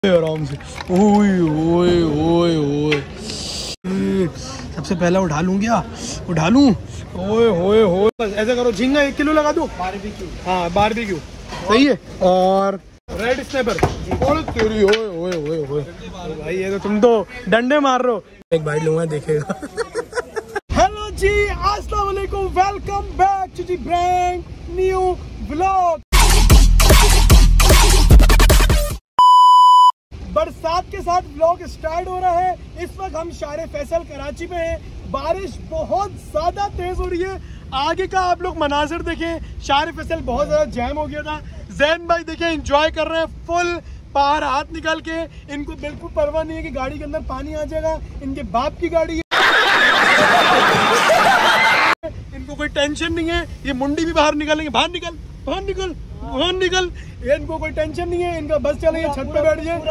आराम से। ओए ओए ओए ओए, सबसे पहला उठा लूँ क्या? उठा लूँ? ओए ओए ओए, ऐसा करो, झींगा 1 किलो लगा दो। बारबेक्यू, हाँ बारबेक्यू सही है। और रेड स्नैपर, ओए तेरी, ओए ओए ओए ओए भाई, ये तो तुम तो डंडे मार रहे हो। एक बाइट लूंगा, देखेगा। हेलो जी, अस्सलाम वालेकुम, welcome back to the brand new vlog. बरसात के साथ व्लॉग स्टार्ट हो रहा है। इस वक्त हम शारे फैसल कराची में हैं। बारिश बहुत ज्यादा तेज हो रही है। आगे का आप लोग मनाजिर देखें, शारे फैसल बहुत ज्यादा जैम हो गया था। जैन भाई देखें एंजॉय कर रहे हैं फुल, बाहर हाथ निकाल के। इनको बिल्कुल परवाह नहीं है कि गाड़ी के अंदर पानी आ जाएगा, इनके बाप की गाड़ी है। इनको कोई टेंशन नहीं है, ये मुंडी भी बाहर निकालेंगे। बाहर निकल, बाहर निकल, बाहर निकल, इनको कोई टेंशन नहीं है। इनका बस चलेंगे, छत पे बैठ जाए।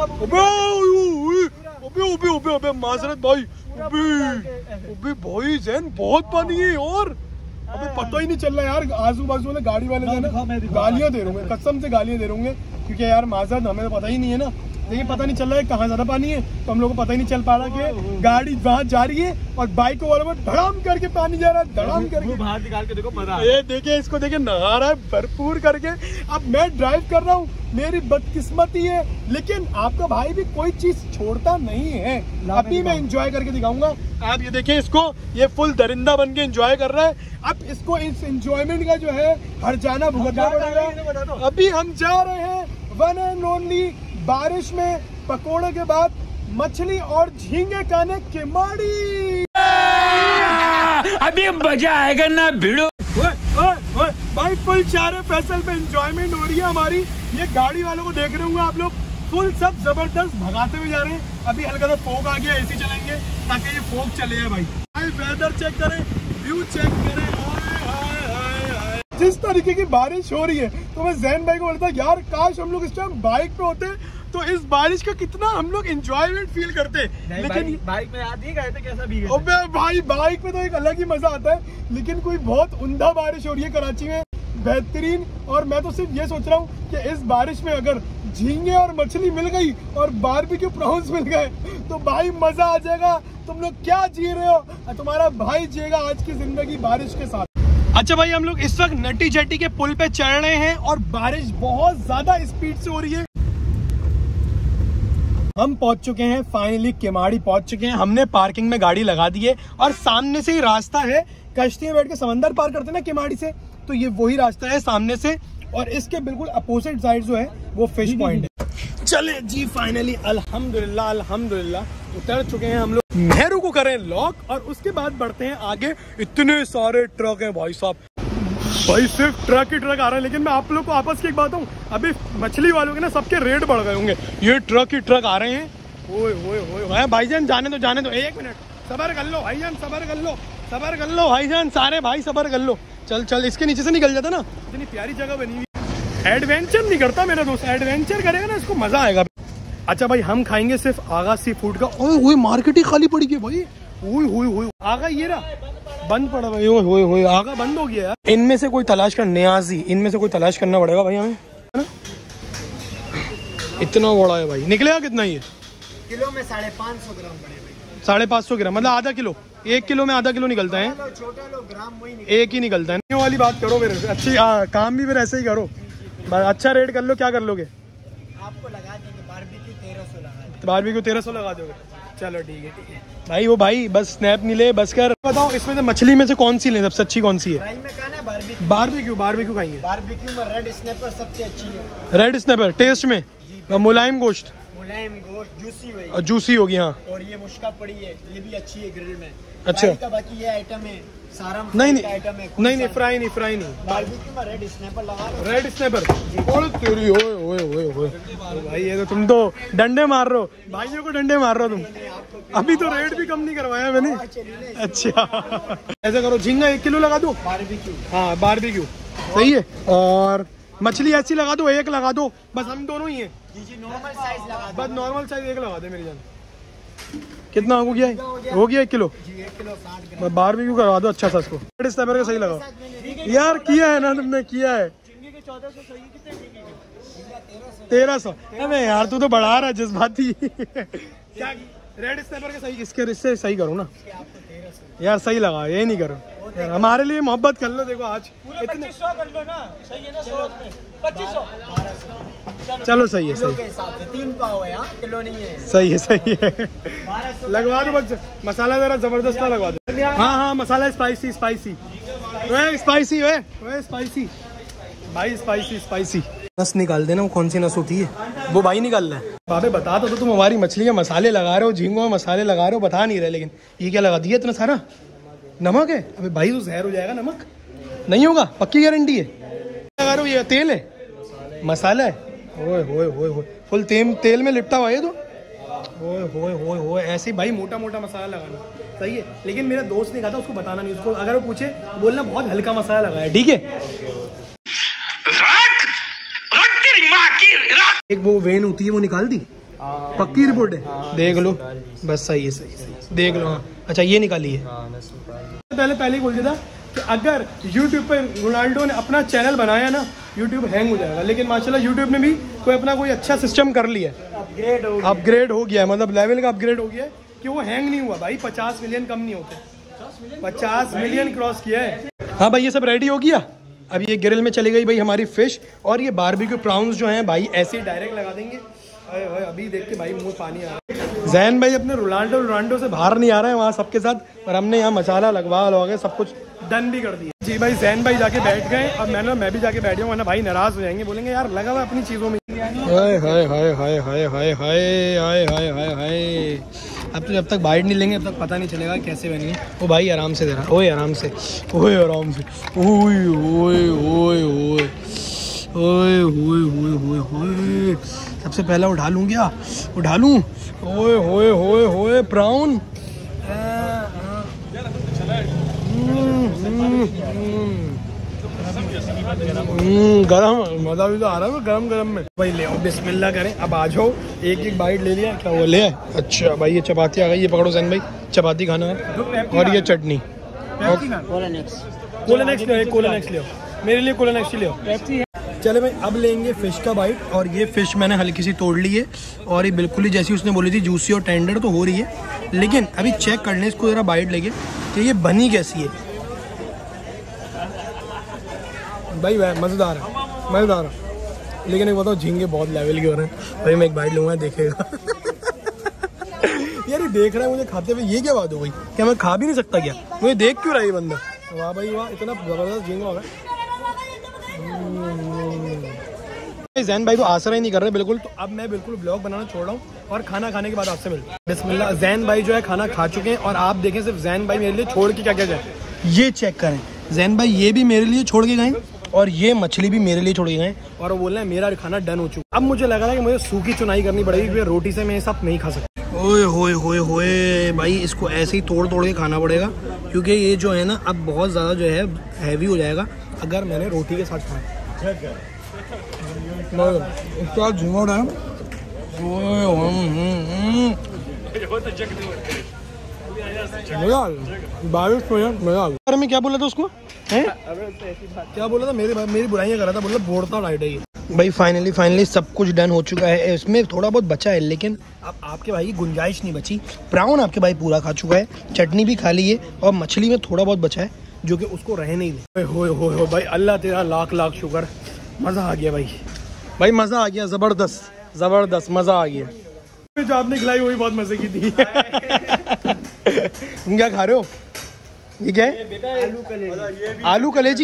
माजरत भाई, अबे भाई जैन बहुत पानी है और अबे पता ही नहीं चल रहा यार। आजू बाजू वाले गाड़ी वाले जो है ना, गालियां दे रहे होंगे, कसम से गालियां दे रहे होंगे, क्योंकि यार माजरत हमें तो पता ही नहीं है ना। लेकिन पता नहीं चल रहा है कहाँ ज्यादा पानी है, तो हम लोग को पता ही नहीं चल पा रहा कि गाड़ी वहां जा रही है और बाइक वालों में धड़ाम करके पानी जा रहा है, धड़ाम करके। बाहर निकाल के देखो, मजा। ये देखिए, इसको देखिए नहा रहा है भरपूर करके। अब मैं ड्राइव कर रहा हूँ, मेरी बदकिस्मती है, लेकिन आपका भाई भी कोई चीज छोड़ता नहीं है। अभी मैं एंजॉय करके दिखाऊंगा। आप ये देखिए, इसको ये फुल दरिंदा बन के एंजॉय कर रहा है। अब इसको इस एंजॉयमेंट का जो है हर जाना भुगतना पड़ेगा। अभी हम जा रहे हैं वन एंड ओनली बारिश में पकोड़े के बाद मछली और झींगे खाने की माड़ी। अभी मजा आएगा ना भिड़ो। भाई फुल शारे फैसल पे एंजॉयमेंट हो रही है हमारी। ये गाड़ी वालों को देख रहे होंगे आप लोग, फुल सब जबरदस्त भगाते हुए जा रहे हैं। अभी हल्का सा फोग आ गया, एसी चलाएंगे ताकि ये फोग चले भाई। वेदर चेक करें, व्यू चेक करें। जिस तरीके की बारिश हो रही है, तो मैं जैन भाई को बोलता यार काश हम लोग इस टाइम बाइक पे होते तो इस बारिश का कितना हम लोग एंजॉयमेंट फील करते। लेकिन बाइक में याद नहीं गए थे कैसा भी। अबे भाई बाइक पे तो एक अलग ही मजा आता है, लेकिन कोई बहुत उम्दा बारिश हो रही है कराची में, बेहतरीन। और मैं तो सिर्फ ये सोच रहा हूँ कि इस बारिश में अगर झींगे और मछली मिल गई और बारबेक्यू प्रॉन्स मिल गए तो भाई मजा आ जाएगा। तुम लोग क्या जी रहे हो, तुम्हारा भाई जिएगा आज की जिंदगी बारिश के साथ। अच्छा भाई, हम लोग इस वक्त नटी जेटी के पुल पे चढ़ रहे हैं और बारिश बहुत ज्यादा स्पीड से हो रही है। हम पहुंच चुके हैं, फाइनली केमाड़ी पहुंच चुके हैं। हमने पार्किंग में गाड़ी लगा दी है और सामने से ही रास्ता है, कश्ती में बैठ के समंदर पार करते हैं ना केमाड़ी से, तो ये वही रास्ता है सामने से। और इसके बिल्कुल अपोजिट साइड जो है वो फिश पॉइंट है। चले जी, फाइनली अल्हम्दुलिल्लाह अल्हम्दुलिल्लाह उतर चुके हैं हम लोग। नेहरू को करें लॉक और उसके बाद बढ़ते हैं आगे। इतने सारे ट्रक हैं भाई साहब, भाई सिर्फ ट्रक ही ट्रक आ रहे हैं। लेकिन मैं आप लोग को आपस की एक बात हूँ, अभी मछली वालों के ना सबके रेट बढ़ गए होंगे। ये ट्रक ही ट्रक आ रहे हैं। ओए ओए ओए भाईजान, जाने दो 1 मिनट, सबर कर लो भाईजान, सबर कर लो, सबर कर लो भाईजान, सारे भाई सबर कर लो। चल चल, इसके नीचे से निकल जाता ना, इतनी प्यारी जगह बनी हुई। एडवेंचर नहीं करता मेरा दोस्त, एडवेंचर करेगा ना इसको मजा आएगा। अच्छा भाई, हम खाएंगे सिर्फ आगा सी फूड का। ओए मार्केट ही खाली पड़ी है भाई। ओए आगा ये रहा बंद पड़ा भाई। ओए आगा बंद हो गया यार। इनमें से कोई तलाश कर, न्याजी इनमें से कोई तलाश करना पड़ेगा भाई हमें, है ना। इतना बड़ा है भाई, निकलेगा कितना ये? किलो में 550 ग्राम पड़ेगा। 550 ग्राम मतलब आधा किलो। 1 किलो में आधा किलो निकलता है, छोटा लो ग्राम वही एक ही निकलता है। वाली बात करो फिर, अच्छी काम भी फिर ऐसे ही करो, अच्छा रेट कर लो। क्या कर लोगे? आपको लगा देंगे बारबेक्यू 1300 लगा देंगे। बारबेक्यू 1300 लगा दोगे? चलो ठीक है भाई। वो भाई बस स्नैप नहीं ले, बस कर। बताओ इसमें से मछली में से कौन सी ले, सबसे अच्छी कौन सी है? बारबेक्यू खाएंगे। बारबेक्यू में रेड स्नैपर सबसे अच्छी है। रेड स्नैपर टेस्ट में मुलायम गोश्त, जूसी होगी। हाँ, और ये मुश्का पड़ी है, ये भी अच्छी है ग्रिल में। अच्छा, बाकी ये आइटम है सारा नहीं आइटम है। नहीं फ्राई नहीं बारबेक्यू में रेड स्नैपर लगा लो। रेड स्नैपर, ओए तेरी, ओए भाई, ये तो तुम तो डंडे मार रहे हो, भाइयों को डंडे मार रहे हो तुम। अभी तो रेट भी कम नहीं करवाया मैंने। अच्छा ऐसा करो, झींगा 1 किलो लगा दो। बारबेक्यू, हाँ बारबेक्यू सही है। और मछली ऐसी लगा दो, 1 लगा दो बस, हम दोनों ही हैं। जी नॉर्मल साइज लगा दो, बस नॉर्मल साइज 1 लगा दे मेरी जान। कितना हो गया? 1 किलो जी, 1 किलो 60 ग्राम। बारबेक्यू करवा दो अच्छा सा इसको। रेड स्नैपर का सही लगा यार, किया है ना तुमने, किया है। झींगे के 1400 सही, कितने झींगे के? 1300 1300। अबे यार तू तो बढ़ा रहा है जज्बाती। क्या रेड स्नैपर के सही किसके रिश्ते सही करूँ ना यार, सही लगा, ये नहीं करो यार, हमारे लिए मोहब्बत कर लो। देखो आज 2500 कर लो ना, सही है ना, 2500। चलो सही है, सही 3 पाव है, किलो नहीं है। सही है, सही है। लगवा दो बस, मसाला जरा जबरदस्त लगवा दो। हाँ हाँ मसाला स्पाइसी स्पाइसी स्पाइसी स्पाइसी भाई, स्पाइसी स्पाइसी। नस निकाल देना, वो कौन सी नस होती है वो भाई निकाल रहा है। बाबे बता तो तुम हमारी मछली में मसाले लगा रहे हो, झींगों में मसाले लगा रहे हो, बता नहीं रहे। लेकिन ये क्या लगा दिया इतना सारा? नमक है? अबे भाई तो जहर हो जाएगा, नमक नहीं होगा, पक्की गारंटी है। लगा रहे हो ये तेल है, मसाला है, ओए होए होए होए, फुल तेल में लिपटा हुआ है तो, ओए होए होए होए। ऐसे भाई मोटा मोटा मसाला लगाना सही है। लेकिन मेरा दोस्त ने कहा था उसको बताना नहीं, उसको अगर वो पूछे बोलना बहुत हल्का मसाला लगाया, ठीक है। एक वो वेन होती है वो निकाल दी, पक्की रिपोर्ट है, देख लो बस, सही है, सही देख लो। हाँ अच्छा ये निकाली है। पहले ही बोल दिया था कि अगर YouTube पे रोनाल्डो ने अपना चैनल बनाया ना, YouTube हैंग हो जाएगा। लेकिन माशाल्लाह YouTube ने भी कोई अच्छा सिस्टम कर लिया है, अपग्रेड हो गया है, मतलब लेवल का अपग्रेड हो गया है कि वो हैंग नहीं हुआ भाई। 50 मिलियन कम नहीं होते, 50 मिलियन क्रॉस किया है। हाँ भाई ये सब रेडी हो गया। अब ये ग्रिल में चली गई भाई हमारी फिश, और ये बारबेक्यू प्राउंस जो हैं भाई ऐसे ही डायरेक्ट लगा देंगे। अभी देख के भाई मुंह पानी आ रहा है। जैन भाई अपने रोनाल्डो से बाहर नहीं आ रहा है वहाँ सबके साथ, पर हमने यहाँ मसाला लगवा गए, सब कुछ डन भी कर दिया। जी भाई जैन भाई जाके बैठ गए, अब मैं भी जाके बैठ जाऊँ, वरना भाई नाराज हो जाएंगे, बोलेंगे यार लगा हुआ अपनी चीज़ों में। हाय हाय हाय हाय हाय हाय हाय हाय हाय हाय हाय। अब तो जब तक बाइट नहीं लेंगे तब तक पता नहीं चलेगा कैसे बनेंगे। वो भाई आराम से दे रहा, ओए आराम से, ओए आराम से, ओए ओए ओए ओए ओए ओए ओए ओए ओए। सबसे पहला उठा लूँ क्या? उठा लूँ? ओए होए होए होए प्राउन, गरम, मजा भी तो आ रहा है गरम गरम में। भाई ले आओ, बिस्मिल्लाह करें, अब आ जाओ। एक बाइट ले लिया, क्या वो ले? अच्छा भाई ये चपाती आ गई, ये पकड़ो जैन भाई, चपाती खाना है, और ये चटनी। कोलोनेक्स ले आओ, मेरे लिए कोलोनेक्स ले आओ। चले भाई अब लेंगे फिश का बाइट, और ये फिश मैंने हल्की सी तोड़ ली है, और ये बिल्कुल ही जैसी उसने बोली थी जूसी और टेंडर तो हो रही है। लेकिन अभी चेक करने इसको जरा बाइट लेके कि ये बनी कैसी है। भाई मज़ेदार है, लेकिन एक बताओ झींगे बहुत लेवल के हो रहे हैं भाई। मैं एक बाइट लूँगा, देखेगा यार ये देख रहा है मुझे खाते हुए, ये क्या बात हो गई? क्या मैं खा भी नहीं सकता क्या? मुझे देख क्यों रहा है ये बंदा? वाह भाई वाह, इतना ज़बरदस्त झींगा होगा। जैन भाई तो आसरा ही नहीं कर रहे बिल्कुल, तो अब मैं बिल्कुल ब्लॉग बनाना छोड़ रहा हूँ, और खाना खाने के बाद आपसे मिलता हूँ। बिस्मिल्लाह। जैन भाई जो है खाना खा चुके हैं, और आप देखें सिर्फ जैन भाई मेरे लिए छोड़ के क्या क्या जाए, ये चेक करें। जैन भाई ये भी मेरे लिए छोड़ के गए, और ये मछली भी मेरे लिए छोड़ी गए, और वो बोल रहे हैं मेरा खाना डन हो चुका। अब मुझे लग रहा है कि मुझे सूखी चुनाई करनी पड़ेगी, क्योंकि रोटी से मैं ये सब नहीं खा सकता। ओए होए होए होए भाई, इसको ऐसे ही तोड़ के खाना पड़ेगा, क्योंकि ये जो है ना अब बहुत ज़्यादा जो है हैवी हो जाएगा अगर मैंने रोटी के साथ खाया। उसका झींगा उठाया, बारिश मजा। मैं क्या बोला था उसको, क्या बोला था? मेरी बुराइयां कर रहा था, बोला बोलता राइट है ये। भाई फाइनली सब कुछ डन हो चुका है। इसमें थोड़ा बहुत बचा है, लेकिन अब आपके भाई की गुंजाइश नहीं बची। प्राउन आपके भाई पूरा खा चुका है, चटनी भी खा ली है, और मछली में थोड़ा बहुत बचा है जो कि उसको रहे नहीं दे। हो भाई, अल्लाह तेरा लाख लाख शुक्र, मजा आ गया भाई मजा आ गया, जबरदस्त मजा आ गया। जो आपने खिलाई वही बहुत मजे की थी। तुम क्या खा रहे हो? ये क्या है? आलू कलेजी।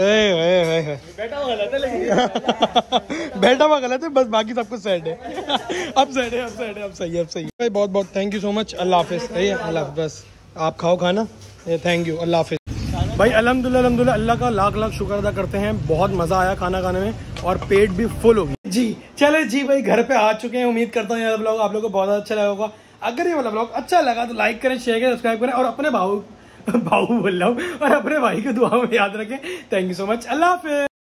बेटा हुआ गलत है, बस बाकी सब कुछ सेट है। अब सही है। बहुत बहुत thank you so much. Allah हाफिज़। अल्लाह हाफिज़। बस आप खाओ खाना, थैंक यू, अल्लाह हाफिज़। भाई अल्हम्दुलिल्लाह अल्लाह का लाख लाख शुक्र अदा करते हैं, बहुत मज़ा आया खाना खाने में, और पेट भी फुल हो गया जी। चले जी भाई घर पे आ चुके हैं, उम्मीद करता हूँ ये ब्लॉग आप लोगों को बहुत अच्छा लगा होगा। अगर ये वाला ब्लॉग अच्छा लगा तो लाइक करें, शेयर करें, सब्सक्राइब करें, और अपने भाऊ बोल रहा हूँ, और अपने भाई को दुआ में याद रखें। Thank you so much, Allah हाफिज़।